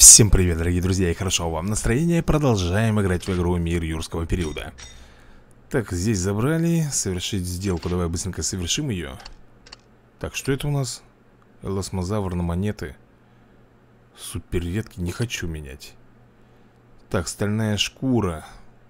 Всем привет, дорогие друзья, и хорошо вам настроение. Продолжаем играть в игру Мир Юрского периода. Так, здесь забрали. Совершить сделку. Давай быстренько совершим ее. Так, что это у нас? Элосмозавр на монеты. Супер редкий, не хочу менять. Так, стальная шкура.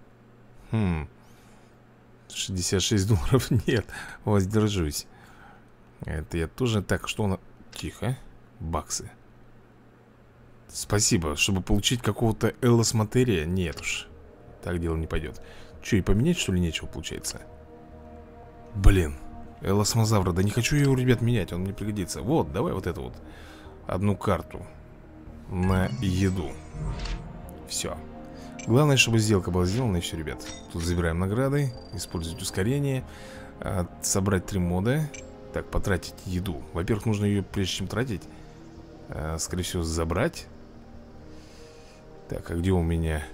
66 долларов нет. Воздержусь. Это я тоже. Так, что у нас? Тихо. Баксы. Спасибо, чтобы получить какого-то элос-материя. Нет уж, так дело не пойдет. Че, и поменять, что ли, нечего получается? Блин, элосмозавра. Да не хочу его, ребят, менять, он мне пригодится. Вот, давай вот эту вот одну карту на еду. Все. Главное, чтобы сделка была сделана, и все, ребят. Тут забираем награды, использовать ускорение, собрать 3 мода. Так, потратить еду. Во-первых, нужно ее, прежде чем тратить, скорее всего, забрать. Так, а где у меня?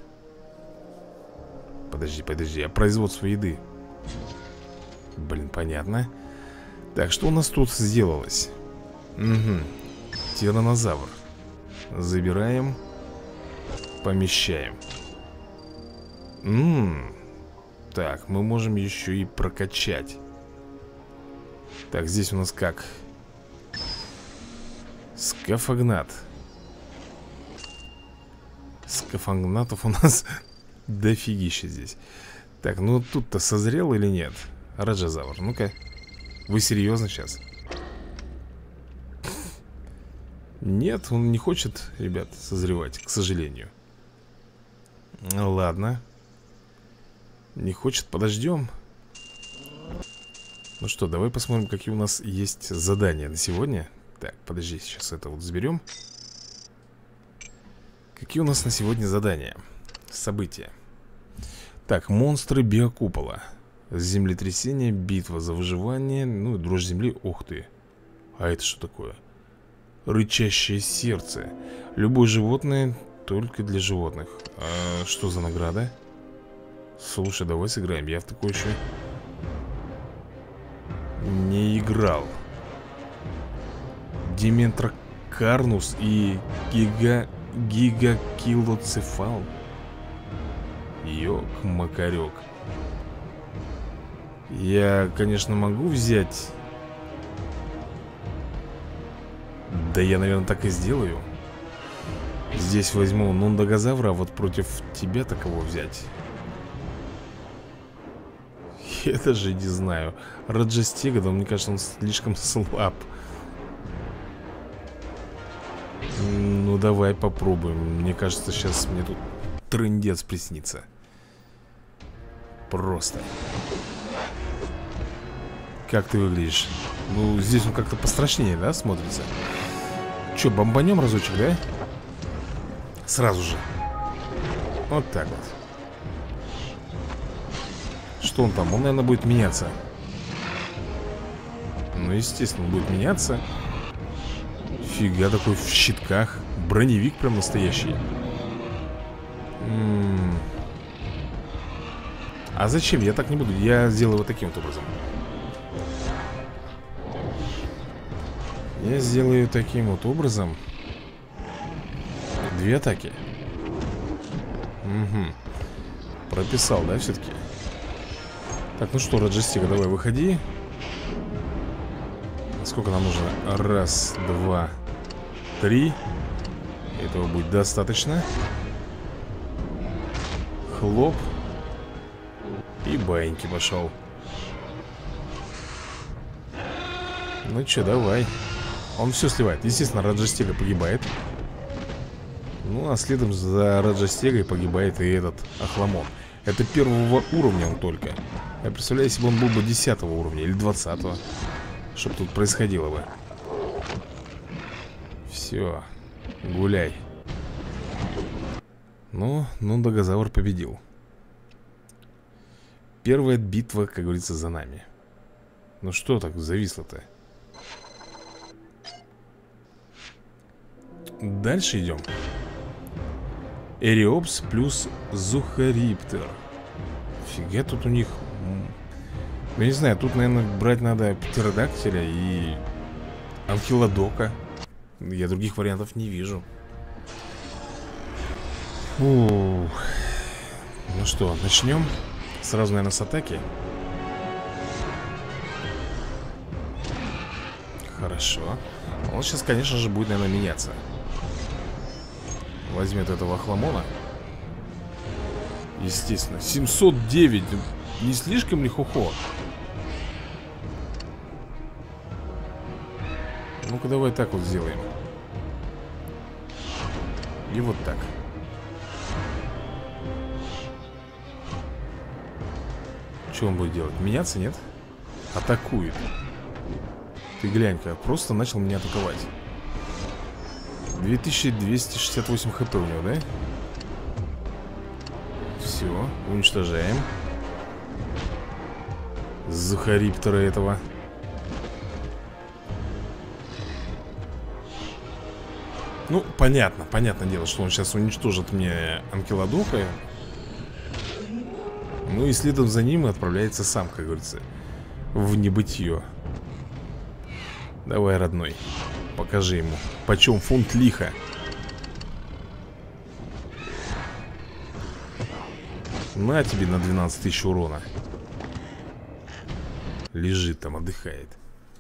Подожди, а производство еды? Блин, понятно. Так, что у нас тут сделалось? Тираннозавр. Забираем. Помещаем. Так, мы можем еще и прокачать. Так, здесь у нас как? Скафагнат. Скафагнатов у нас дофигища здесь. Так, ну тут-то созрел или нет? Раджазавр, ну-ка. Вы серьезно сейчас? Нет, он не хочет, ребят, созревать, к сожалению. Ну ладно. Не хочет, подождем. Ну что, давай посмотрим, какие у нас есть задания на сегодня. Так, подожди, сейчас это вот заберем. Какие у нас на сегодня задания? События. Так, монстры биокупола. Землетрясение, битва за выживание. Ну и дрожь земли, ух ты. А это что такое? Рычащее сердце. Любое животное только для животных. А что за награда? Слушай, давай сыграем. Я в такой еще не играл. Диментрокарнус и гигакилоцефал. Ёк-макарёк. Я, конечно, могу взять. Да я, наверное, так и сделаю. Здесь возьму нундагазавра, а вот против тебя-то кого взять? Я даже не знаю. Раджастега, да мне кажется, он слишком слаб. Ну давай попробуем. Мне кажется, сейчас мне тут трындец приснится. Просто. Как ты выглядишь? Ну, здесь он как-то пострашнее, да, смотрится? Че, бомбанем разочек, да? Сразу же. Вот так вот. Что он там? Он, наверное, будет меняться. Ну, естественно, будет меняться. Фига, такой в щитках. Броневик прям настоящий. А зачем? Я так не буду. Я сделаю вот таким вот образом. Я сделаю таким вот образом. 2 атаки. Прописал, да, все-таки? Так, ну что, Раджастега, давай выходи. Сколько нам нужно? 1, 2, 3. Этого будет достаточно. Хлоп. И баиньки пошел. Ну что, давай. Он все сливает. Естественно, Раджастега погибает. Ну, а следом за Раджастегой погибает и этот Охламон. Это 1-го уровня он только. Я представляю, если бы он был бы 10-го уровня или 20-го. Что тут происходило бы. Все, гуляй. Ну, нундагазавр победил. Первая битва, как говорится, за нами. Ну что так зависло-то? Дальше идем. Эриопс плюс Зухариптер. Фига тут у них. Я не знаю, тут, наверное, брать надо птеродактиля и Анхилодока. Я других вариантов не вижу. Ну что, начнем. Сразу, наверное, с атаки. Хорошо. Он сейчас, конечно же, будет, наверное, меняться. Возьмет этого хламона. Естественно. 709. Не слишком ли хухо? Ну-ка, давай так вот сделаем. И вот так. Что он будет делать? Меняться, нет? Атакует. Ты глянь-ка, просто начал меня атаковать. 2268 хп у него, да? Все, уничтожаем Захариптора этого. Ну, понятное дело, что он сейчас уничтожит мне Анкиладока. Ну и следом за ним отправляется сам, как говорится, в небытие. Давай, родной, покажи ему, почем фунт лиха. На тебе на 12 тысяч урона. Лежит там, отдыхает.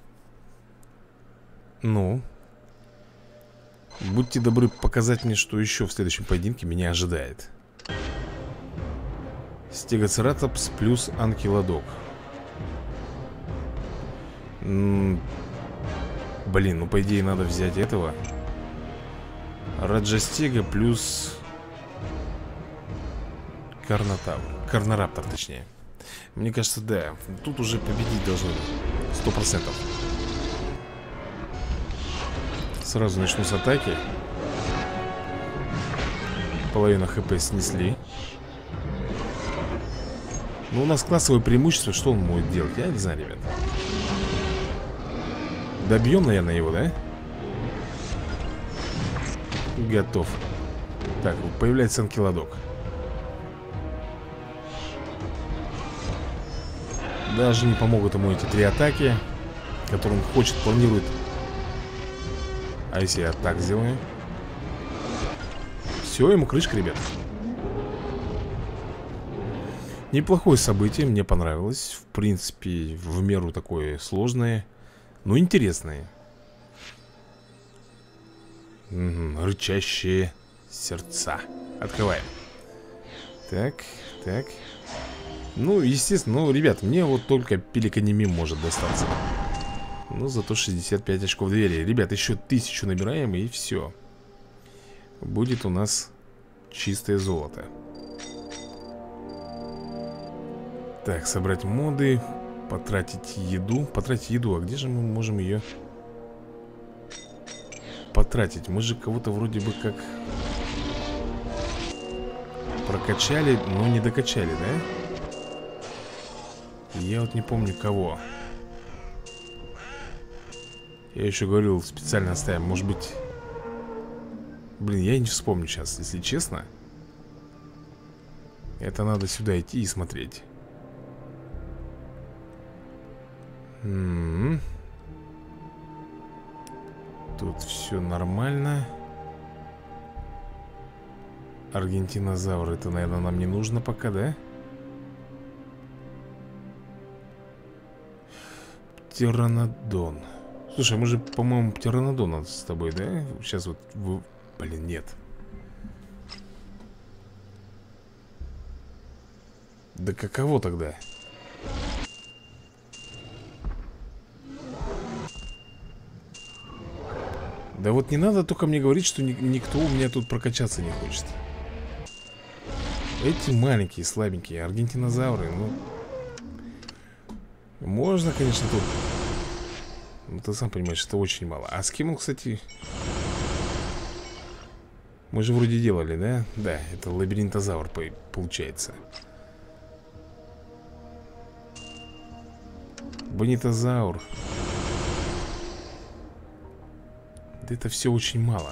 Ну, будьте добры показать мне, что еще в следующем поединке меня ожидает. Стегоцератопс плюс Анкиладок. Блин, ну по идее надо взять этого Раджастега плюс Карнораптор, точнее. Мне кажется, да. Тут уже победить должны 100%. Сразу начну с атаки. Половину хп снесли. Ну, у нас классовое преимущество. Что он может делать? Я не знаю, ребят. Добьем, наверное, его, да? Готов. Так, вот появляется Анкиладок. Даже не помогут ему эти 3 атаки, которые он хочет, планирует. А если я так сделаю? Все, ему крышка, ребят. Неплохое событие, мне понравилось. В принципе, в меру такое сложное, но интересное. Рычащие сердца. Открываем. Так, так. Ну, естественно, ну, ребят, мне вот только Пеликанемим может достаться. Ну, зато 65 очков доверия. Ребят, еще 1000 набираем, и все. Будет у нас чистое золото. Так, собрать моды. Потратить еду. Потратить еду, а где же мы можем ее потратить? Мы же кого-то вроде бы как прокачали, но не докачали, да? Я вот не помню кого. Я еще говорил, специально оставим. Может быть... Блин, я не вспомню сейчас, если честно. Это надо сюда идти и смотреть. Тут все нормально. Аргентинозавр, это, наверное, нам не нужно пока, да? Птеранодон. Слушай, мы же, по-моему, птеранодон с тобой, да? Сейчас вот... Блин, нет. Да каково тогда? Да вот не надо только мне говорить, что никто у меня тут прокачаться не хочет. Эти маленькие, слабенькие аргентинозавры, ну... Можно, конечно, тут... Ну, ты сам понимаешь, это очень мало. А с кем он, кстати... Мы же вроде делали, да? Да, это лабиринтозавр получается. Бонитозавр. Да это все очень мало.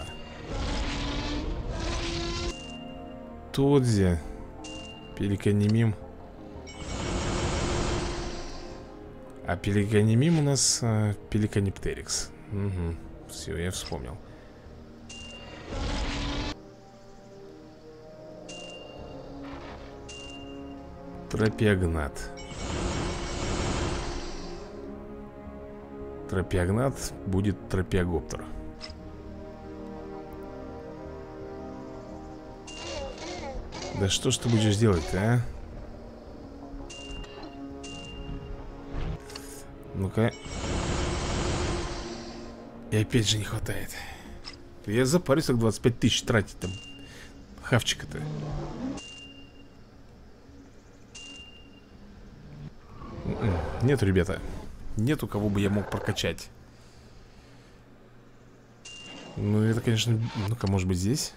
Тодзи. Пеликанемим. А Пеликанемим у нас Пеликаниптерикс. Угу. Все, я вспомнил. Тропиогнат. Тропиогнат будет тропиогоптер. Да что ж ты будешь делать-то, а? Ну-ка. И опять же не хватает. Я запарюсь, так 25 тысяч тратить там. Хавчика-то. Нету, ребята. Нету, кого бы я мог прокачать. Ну, это, конечно... Ну-ка, может быть, здесь?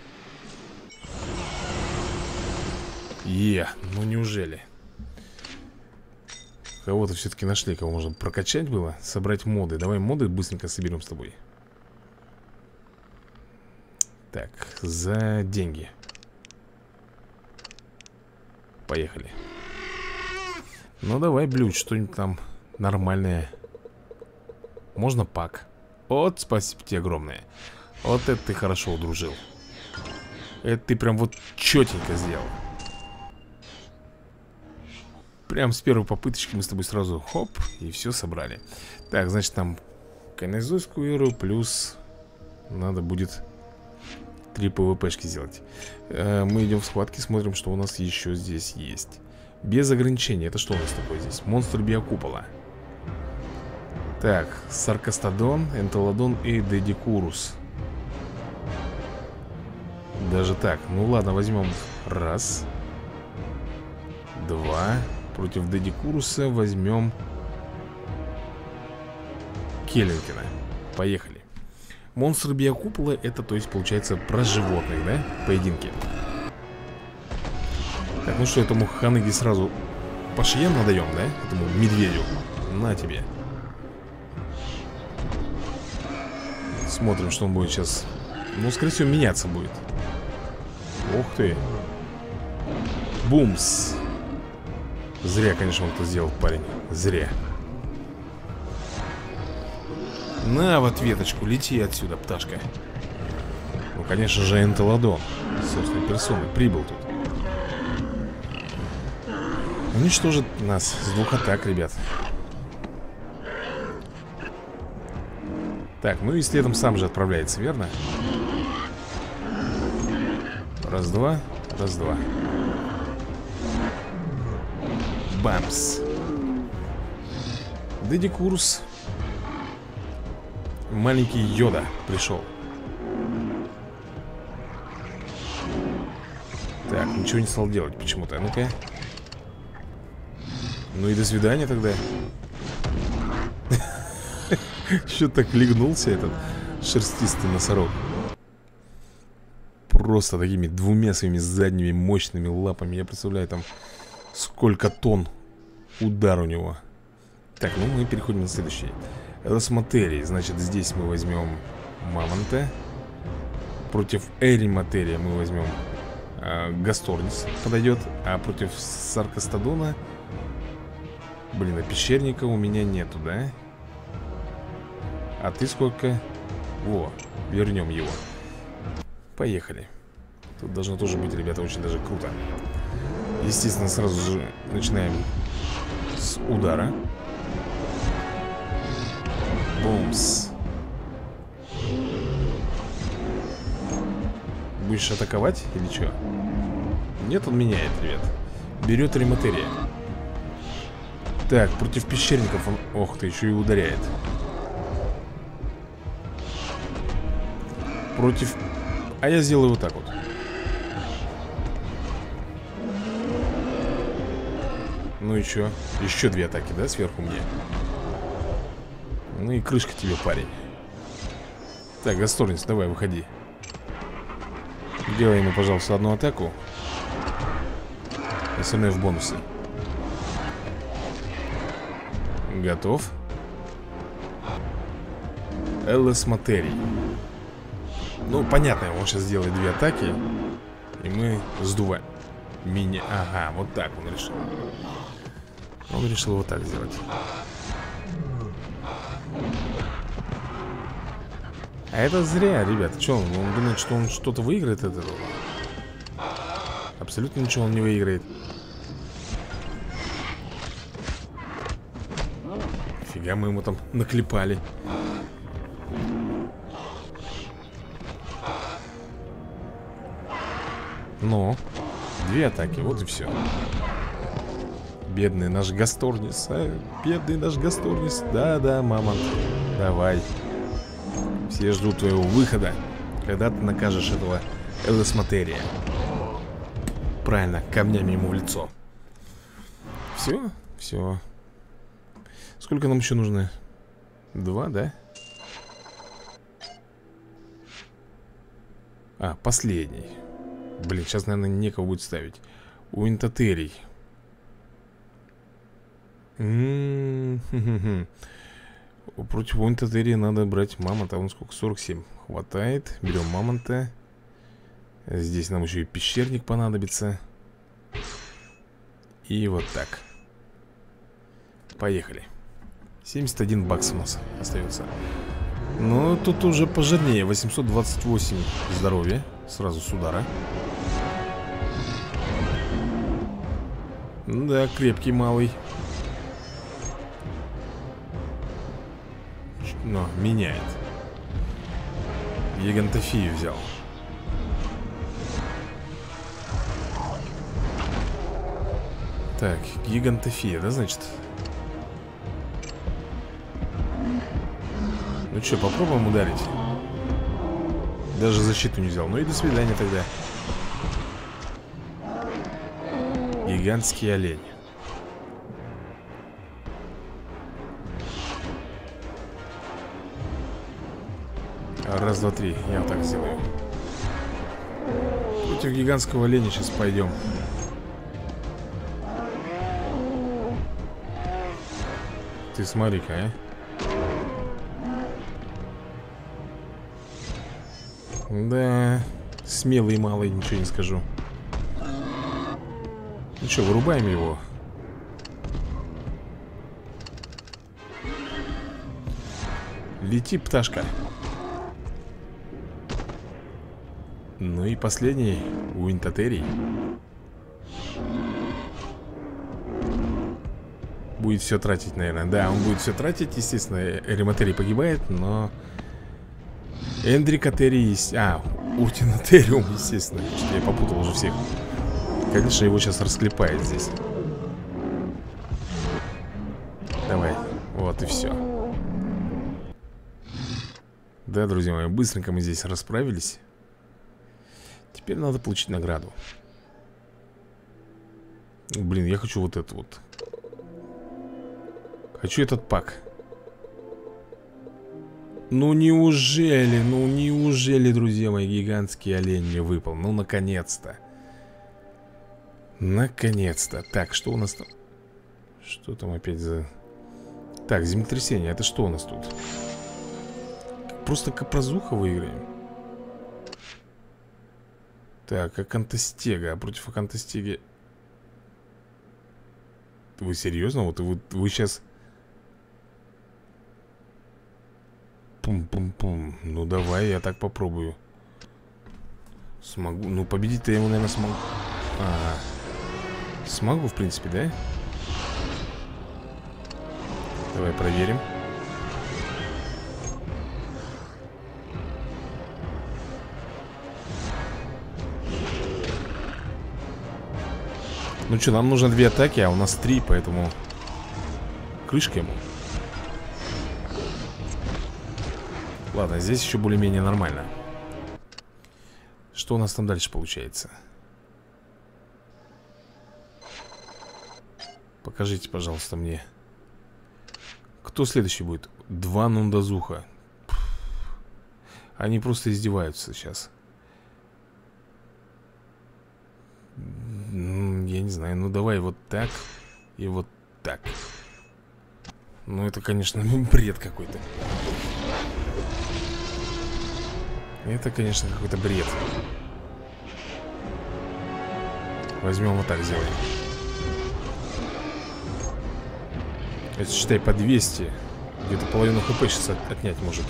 Ну неужели? Кого-то все-таки нашли, кого можно прокачать было. Собрать моды. Давай моды быстренько соберем с тобой. Так, за деньги. Поехали. Ну давай, блюд, что-нибудь там нормальное. Можно пак. Вот, спасибо тебе огромное. Вот это ты хорошо удружил. Это ты прям вот четенько сделал. Прям с первой попыточки мы с тобой сразу хоп, и все собрали. Так, значит, там Кайнозойскую эру плюс надо будет 3 ПВПшки сделать. Мы идем в схватки, смотрим, что у нас еще здесь есть. Без ограничений. Это что у нас такое здесь? Монстр биокупола. Так, Саркастодон, Энтелодон и Дедикурус. Даже так. Ну ладно, возьмем раз. Два. Против Дедикуруса возьмем Келлинкина. Поехали. Монстр биокупола, это, то есть, получается, про животных, да? Поединки. Так, ну что, этому ханыге сразу по шеям надаем, да? Этому медведю. На тебе. Смотрим, что он будет сейчас. Ну, скорее всего, меняться будет. Ух ты. Бумс. Зря, конечно, он это сделал, парень. Зря. На, в ответочку, лети отсюда, пташка. Ну, конечно же, Энтелодон собственной персоной прибыл тут. Уничтожит нас с 2 атак, ребят. Так, ну и следом сам же отправляется, верно? Раз-два, раз-два. Бамс. Дедикурус. Маленький Йода пришел. Так, ничего не стал делать почему-то. Ну-ка. Ну и до свидания тогда. Что так легнулся этот шерстистый носорог. Просто такими 2 своими задними мощными лапами. Я представляю, там сколько тонн удар у него. Так, ну мы переходим на следующий. Элосматерии, значит, здесь мы возьмем Мамонта. Против Эриматерия мы возьмем Гасторнис подойдет. А против Саркастодона, блин, а пещерника у меня нету, да? А ты сколько? Во, вернем его. Поехали. Тут должно тоже быть, ребята, очень даже круто. Естественно, сразу же начинаем с удара. Бумс. Будешь атаковать или что? Нет, он меняет, ребят. Берет Эриматерия. Так, против пещерников он... Ох ты, еще и ударяет. Против... А я сделаю вот так вот. Ну и что? Еще 2 атаки, да, сверху мне? Ну и крышка тебе, парень. Так, Гасторнис, давай, выходи. Делай ему, пожалуйста, 1 атаку. Остальное в бонусы. Готов. Элосматерий. Ну, понятно, он сейчас сделает 2 атаки. И мы сдуваем. Меня. Ага, вот так он решил. Он решил вот так сделать. А это зря, ребят. Что он думает, что он что-то выиграет от этого? Абсолютно ничего он не выиграет. Нифига мы ему там наклепали. Ну, 2 атаки, вот и все. Бедный наш Гасторнис, а? Бедный наш Гасторнис. Да-да, мамонт, давай. Все ждут твоего выхода, когда ты накажешь этого Элосматерия. Правильно, камнями ему в лицо. Все, все. Сколько нам еще нужно? 2, да? А, последний. Блин, сейчас, наверное, некого будет ставить. Уинтатерий. Против Уинтатерии надо брать мамонта. Он сколько? 47. Хватает. Берем мамонта. Здесь нам еще и пещерник понадобится. И вот так. Поехали. 71 бакс у нас остается. Но тут уже пожирнее. 828 здоровья. Сразу с удара. Да, крепкий малый. Но меняет. Гигантофию взял. Так, гигантофия, да, значит? Ну что, попробуем ударить? Даже защиту не взял. Ну и до свидания тогда. Гигантский олень. Раз, два, три. Я вот так сделаю. Против гигантского оленя сейчас пойдем. Ты смотри-ка, а. Да, смелый малый, ничего не скажу. Ну что, вырубаем его. Лети, пташка. Ну и последний Уинтатерий. Будет все тратить, наверное. Да, он будет все тратить, естественно. Эрематерий погибает, но Эндрикатерий есть. А, Уртинатериум, естественно. Что я попутал уже всех. Конечно, его сейчас расклепает здесь. Давай, вот и все. Да, друзья мои, быстренько мы здесь расправились. Теперь надо получить награду. Блин, я хочу вот это вот. Хочу этот пак. Ну неужели, друзья мои, гигантский олень мне выпал? Ну, наконец-то. Наконец-то. Так, что у нас там? Что там опять за... Так, землетрясение, это что у нас тут? Просто капрозуха выиграем. Так, Акантостега. А против Акантостеги... Вы серьезно? Вот вы сейчас... Пум-пум-пум. Ну давай, я так попробую. Смогу. Ну победить-то я ему, наверное, смогу. Смогу, в принципе, да? Давай проверим. Ну что, нам нужно 2 атаки, а у нас 3, поэтому крышка ему. Ладно, здесь еще более-менее нормально. Что у нас там дальше получается? Покажите, пожалуйста, мне. Кто следующий будет? 2 Нундазуха. Они просто издеваются сейчас. Я не знаю, ну давай вот так и вот так. Ну это, конечно, бред какой-то. Это, конечно, какой-то бред. Возьмем вот так, сделаем. Это, считай, по 200. Где-то половину хп сейчас отнять может.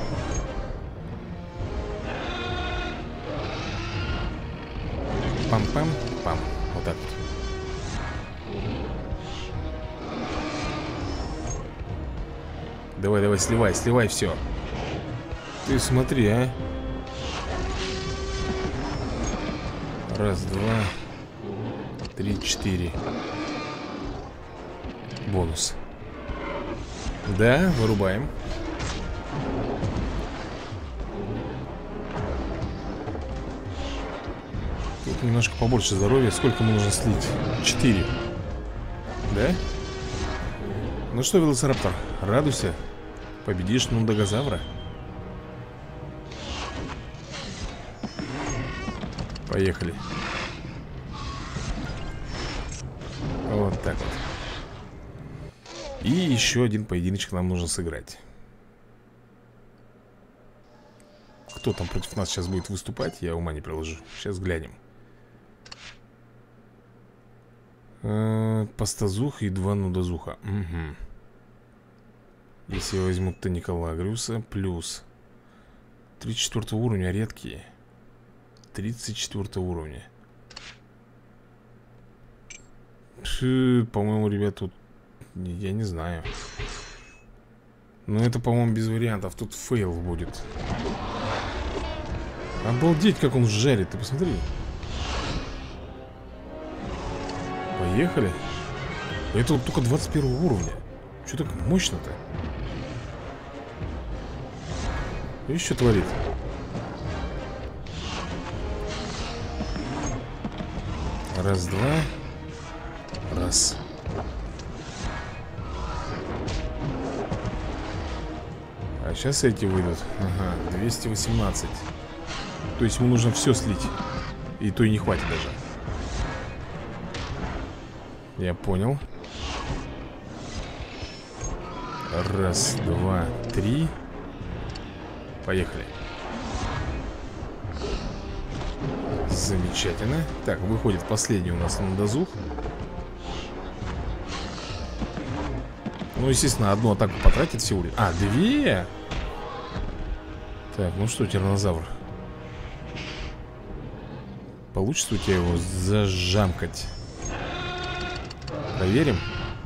Пам-пам-пам. Вот так вот. Давай, давай, сливай, сливай все. Ты смотри, а. Раз, два, три, четыре. Бонус. Да, вырубаем. Тут немножко побольше здоровья. Сколько ему нужно слить? 4. Да? Ну что, велоцираптор, радуйся. Победишь нундагозавра. Поехали. Вот так вот. И еще один поединочек нам нужно сыграть. Кто там против нас сейчас будет выступать, я ума не приложу. Сейчас глянем. Пастазуха и 2 нудазуха. Угу. Если я возьму Таникалагриуса, плюс 34 уровня редкие. 34 уровня. По-моему, ребят, тут я не знаю. Но это, по-моему, без вариантов. Тут фейл будет. Обалдеть, как он жарит, ты посмотри. Поехали. Это вот только 21 уровня. Что так мощно-то? Видишь, что творит? Раз, два. Раз. А сейчас эти выйдут. Ага, 218. То есть ему нужно все слить. И то и не хватит даже. Я понял. Раз, два, три. Поехали. Замечательно. Так, выходит последний у нас нудазух. Ну, естественно, одну атаку потратит всего лишь. А, 2. Так, ну что, тираннозавр, получится у тебя его зажамкать? Проверим.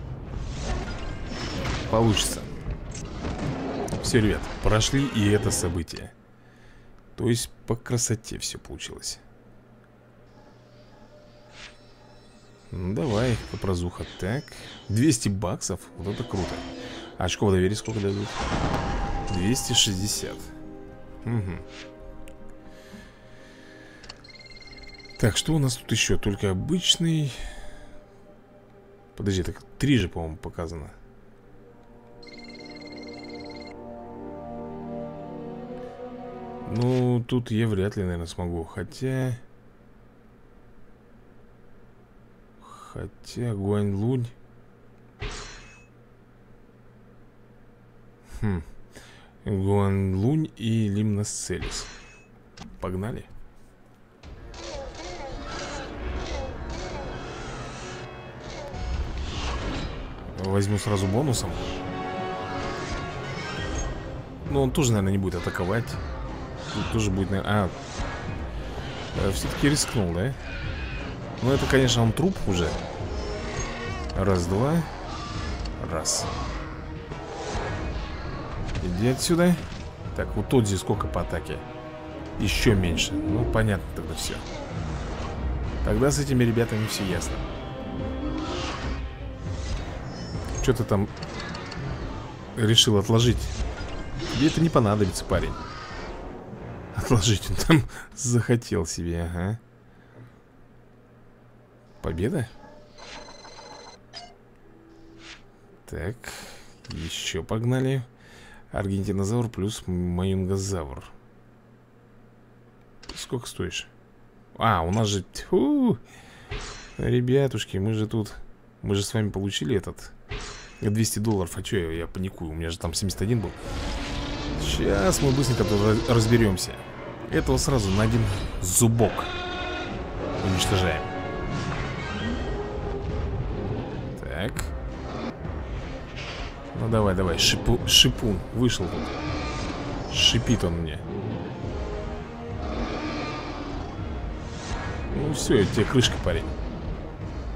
Получится. Все, ребят, прошли и это событие. То есть по красоте все получилось. Ну давай, попрозуха. Так, 200 баксов. Вот это круто. А очков доверия сколько дадут? 260. Угу. Так, что у нас тут еще? Только обычный. Подожди, так 3 же, по-моему, показано. Ну, тут я вряд ли, наверное, смогу. Хотя Гуань-Лунь. Гуань-Лунь и Лимносцелис. Погнали. Возьму сразу бонусом. Но он тоже, наверное, не будет атаковать. Тут тоже будет, наверное... все-таки рискнул, да? Ну, это, конечно, он труп уже. Раз, два. Раз. Иди отсюда. Так, вот тот здесь сколько по атаке? Еще меньше. Ну, понятно тогда все. Тогда с этими ребятами все ясно. Что ты там решил отложить? Тебе это не понадобится, парень. Отложить он там захотел себе, ага. Победа? Так, еще погнали. Аргентинозавр плюс маюнгозавр. Сколько стоишь? А, у нас же... Тьфу! Ребятушки, мы же тут... Мы же с вами получили этот... $200. А что я паникую? У меня же там 71 был. Сейчас мы быстренько разберемся. Этого сразу на один зубок уничтожаем. Так. Ну давай, давай, шипун вышел тут. Шипит он мне. Ну все, это тебе крышка, парень.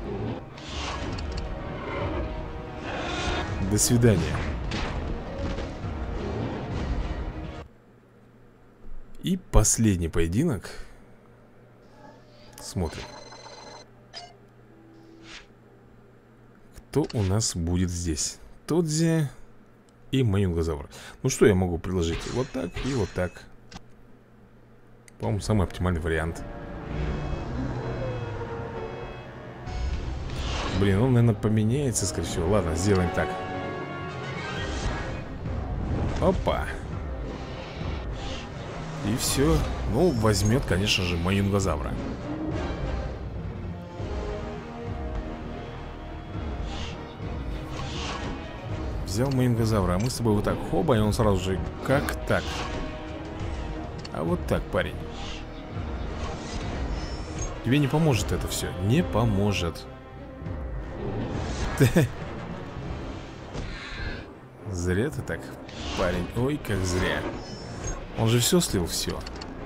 До свидания. И последний поединок. Смотрим. Кто у нас будет здесь? Тодзи и Маюнгозавр. Ну что я могу предложить? Вот так и вот так. По-моему, самый оптимальный вариант. Блин, он, наверное, поменяется, скорее всего. Ладно, сделаем так. Опа. И все. Ну, возьмет, конечно же, Маюнгозавра. Взял Маюнгозавра, а мы с тобой вот так, хоба, и он сразу же, как так? А вот так, парень. Тебе не поможет это все, не поможет. Зря ты так, парень, ой, как зря. Он же все слил, все.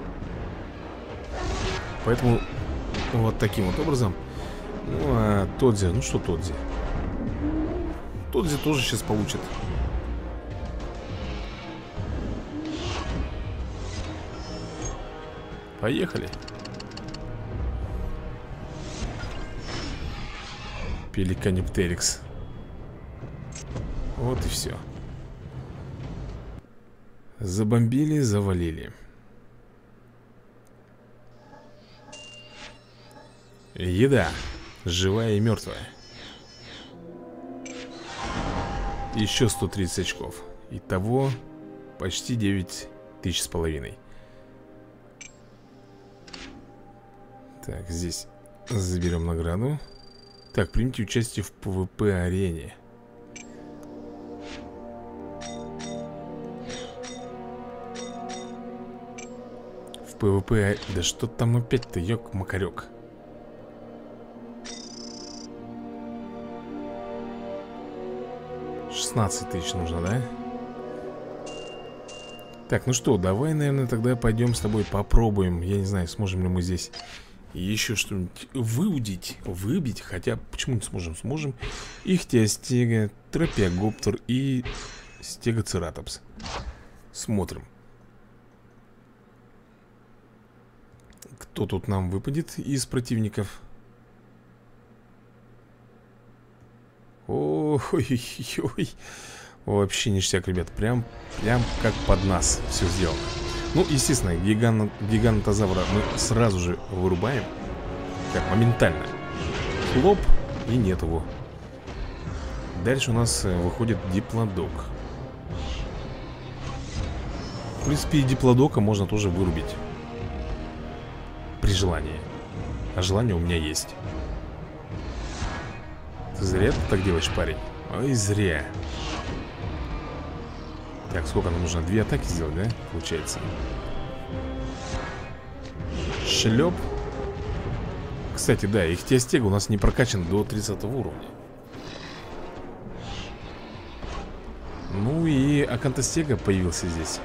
Поэтому вот таким вот образом. Ну, а Тодзи, ну что Тодзи? Тодзи тоже сейчас получит. Поехали. Пеликаниптерикс. Вот и все. Забомбили, завалили. Еда. Живая и мертвая. Еще 130 очков. Итого почти 9500. Так, здесь заберем награду. Так, примите участие в ПВП-арене. В ПВП... Да что там опять-то, ёк-макарёк. $16 000 нужно, да? Так, ну что, давай, наверное, тогда пойдем с тобой попробуем. Я не знаю, сможем ли мы здесь еще что-нибудь выбить. Хотя, почему не сможем? Сможем. Ихтиостега, Тропиогоптер и Стегоцератопс. Смотрим. Кто тут нам выпадет из противников? Ой-ой-ой. Вообще ништяк, ребят. Прям как под нас все сделано. Ну, естественно, гигантозавра мы сразу же вырубаем. Так, моментально. Хлоп, и нет его. Дальше у нас выходит диплодок. В принципе, и диплодока можно тоже вырубить. При желании. А желание у меня есть. Ты зря ты так делаешь, парень. Ой, зря. Так, сколько нам нужно? 2 атаки сделать, да? Получается. Шлеп. Кстати, да, ихтиостега у нас не прокачан до 30 уровня. Ну и акантостега появился здесь.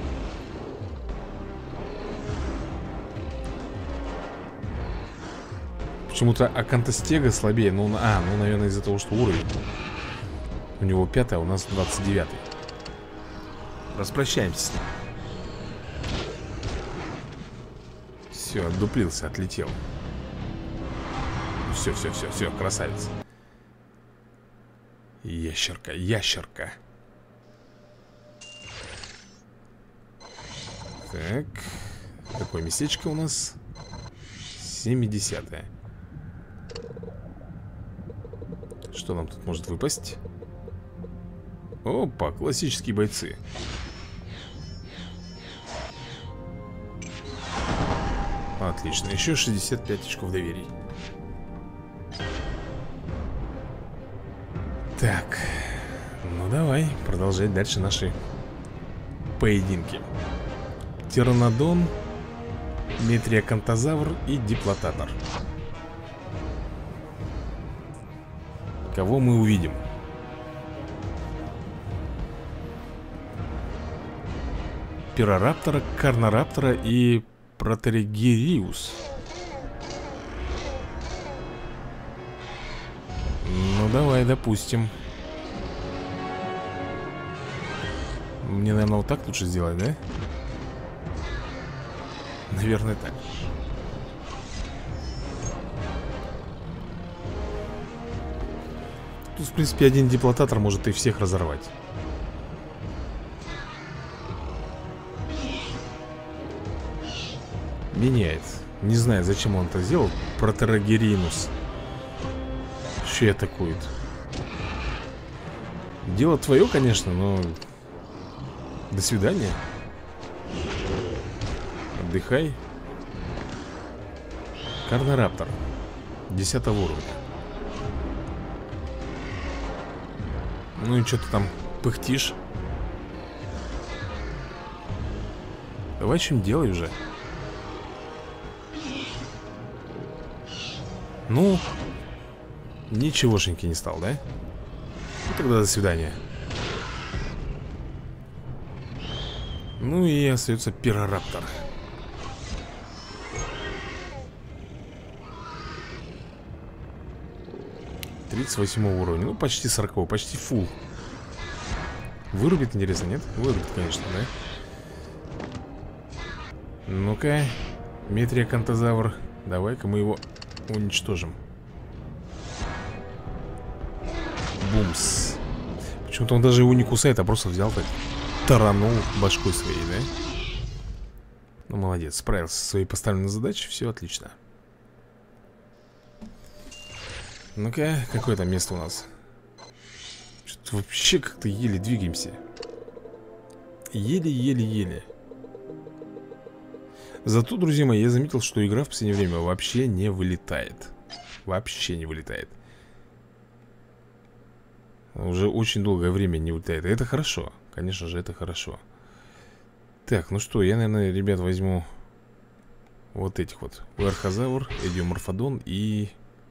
Почему-то акантостега слабее. Ну, наверное, из-за того, что уровень у него 5, а у нас 29. Распрощаемся с ним. Все, отдуплился, отлетел. Все, красавец. Ящерка. Так. Какое местечко у нас? 70-е. Что нам тут может выпасть? Опа, классические бойцы. Отлично, еще 65 очков доверий. Так, ну давай продолжать дальше наши поединки. Тиранодон, Метриакантозавр и Диплотатор. Кого мы увидим? Пирораптора, Карнораптора и Протеригириус. Ну давай, допустим. Мне, наверное, вот так лучше сделать, да? Наверное, так. Тут, в принципе, один диплотатор может и всех разорвать. Меняет. Не знаю, зачем он это сделал. Протерогеринус еще и атакует. Дело твое, конечно, но... До свидания. Отдыхай. Карнораптор 10 уровня. Ну и что ты там пыхтишь? Давай чем делай уже. Ну, ничегошеньки не стал, да? Ну тогда до свидания. Ну и остается пирораптор. 38 уровня. Ну, почти 40, почти фул. Вырубит, интересно, нет? Вырубит, конечно, да? Ну-ка, Метриокантозавр. Давай-ка мы его уничтожим. Бумс. Почему-то он даже его не кусает, а просто взял так, таранул башкой своей, да? Ну, молодец, справился со своей поставленной задачей. Все отлично. Ну-ка, какое там место у нас? Что-то вообще как-то еле двигаемся. Еле-еле-еле. Зато, друзья мои, я заметил, что игра в последнее время вообще не вылетает. Вообще не вылетает. Уже очень долгое время не вылетает. И это хорошо. Конечно же, это хорошо. Так, ну что, я, наверное, ребят, возьму вот этих вот. Уэрхозавр, Эдиоморфодон и...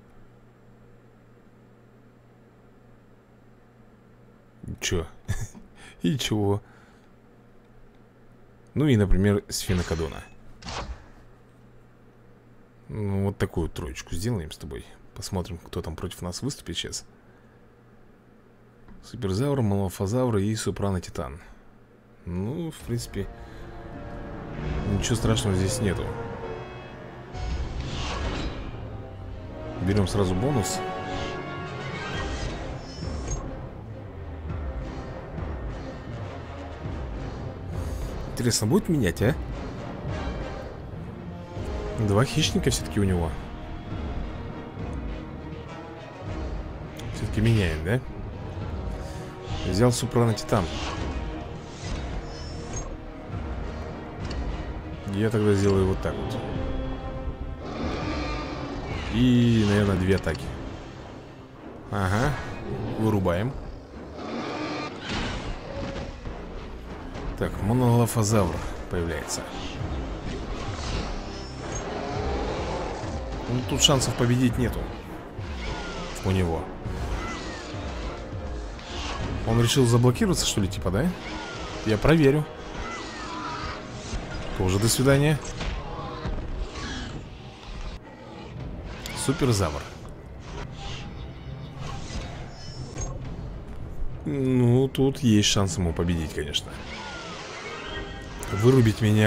Чё? И чего? Ну и, например, Сфинокодона. Ну, вот такую троечку сделаем с тобой. Посмотрим, кто там против нас выступит сейчас. Суперзавр, Малофозавр и Супрано-Титан. Ну, в принципе, ничего страшного здесь нету. Берем сразу бонус. Интересно, будет менять, а? Два хищника все-таки у него. Все-таки меняет, да? Взял Супрано-Титан. Я тогда сделаю вот так вот. И, наверное, две атаки. Ага, вырубаем. Так, Монолофозавр появляется. Ну, тут шансов победить нету у него. Он решил заблокироваться, что ли, типа, да? Я проверю. Тоже до свидания. Суперзавр. Ну, тут есть шанс ему победить, конечно. Вырубить меня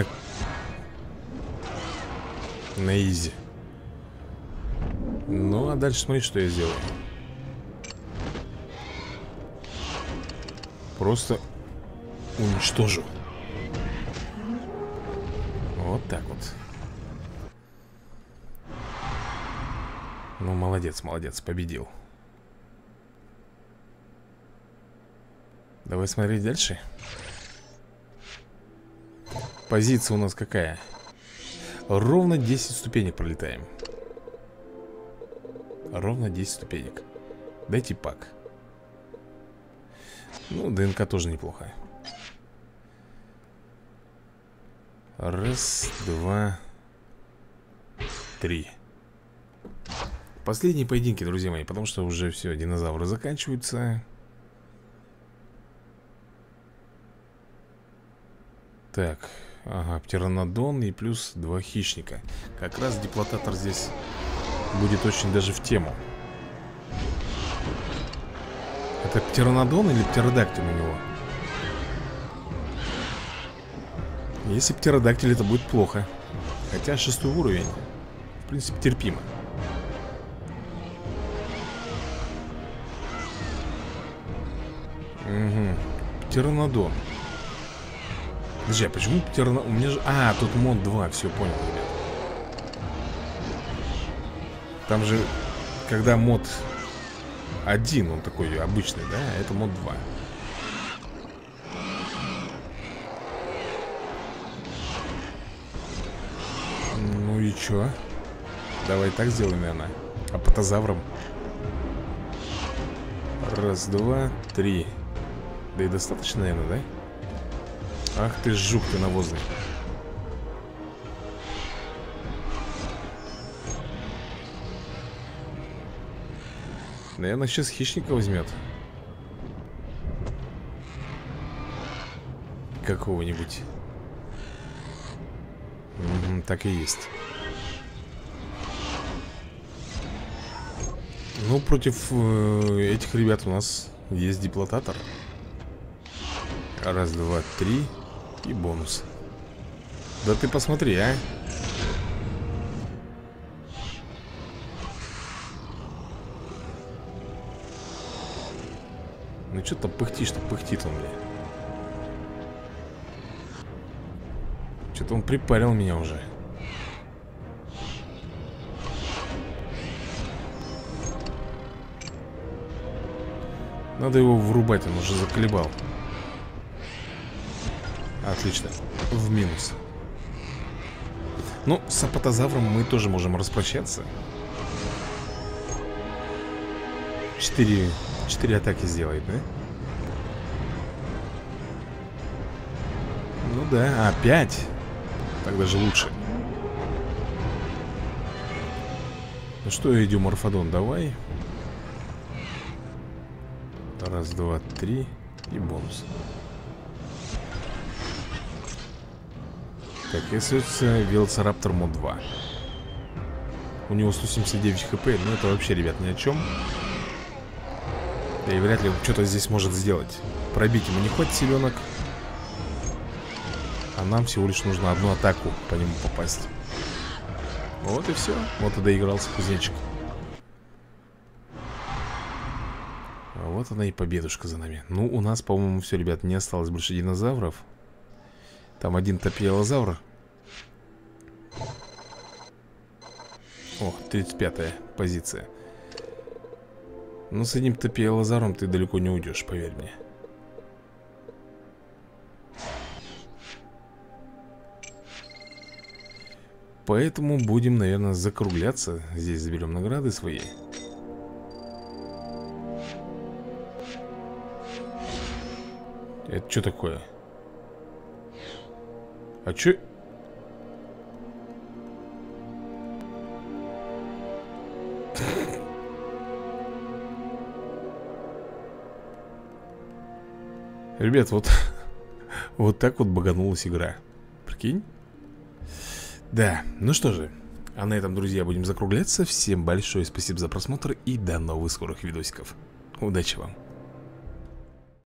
на изи. Ну, а дальше смотри, что я сделаю. Просто уничтожу. Вот так вот. Ну, молодец, молодец, победил. Давай смотреть дальше. Позиция у нас какая? Ровно 10 ступенек пролетаем. Ровно 10 ступенек. Дайте пак. Ну, ДНК тоже неплохо. Раз, два, три. Последние поединки, друзья мои, потому что уже все, динозавры заканчиваются. Так, ага, птеранодон и плюс два хищника. Как раз диплотатор здесь будет очень даже в тему. Это птеранодон или птеродактиль у него? Если птеродактиль, это будет плохо. Хотя 6-й уровень, в принципе, терпимо. Угу. Птеранодон. Подожди, а почему птеранодон? У меня же... А, тут мод 2, все, понял, ребят. Там же, когда мод 1, он такой обычный, да? А это мод 2. Ну и чё? Давай так сделаем, наверное. Апатозавром. Раз, два, три. Да и достаточно, наверное, да? Ах ты жук ты навозный. Наверное, сейчас хищника возьмет. Какого-нибудь. Угу, так и есть. Ну, против этих ребят у нас есть диплотатор. Раз, два, три. И бонус. Да ты посмотри, а. Ну что-то пыхтишь-то, пыхтит он мне. Что-то он припарил меня уже. Надо его врубать, он уже заколебал. Отлично, в минус. Ну, с апатозавром мы тоже можем распрощаться. 4 атаки сделает, да? Ну да, 5. Так даже лучше. Ну что, идиоморфодон, давай. Раз, два, три. И бонус. Так, если это Велоцираптор мод 2. У него 179 хп. Ну это вообще, ребят, ни о чем. Да и вряд ли он что-то здесь может сделать. Пробить ему не хватит силенок. А нам всего лишь нужно одну атаку по нему попасть. Вот и все. Вот и доигрался кузнечик. А вот она и победушка за нами. Ну, у нас, по-моему, все, ребят, не осталось больше динозавров. Там один топиелозавр. О, 35-я позиция. Ну, с одним топиелозавром ты далеко не уйдешь, поверь мне. Поэтому будем, наверное, закругляться. Здесь заберем награды свои. Это что такое? А чё? Ребят, вот вот так вот баганулась игра. Прикинь? Да, ну что же, а на этом, друзья, будем закругляться. Всем большое спасибо за просмотр и до новых скорых видосиков. Удачи вам!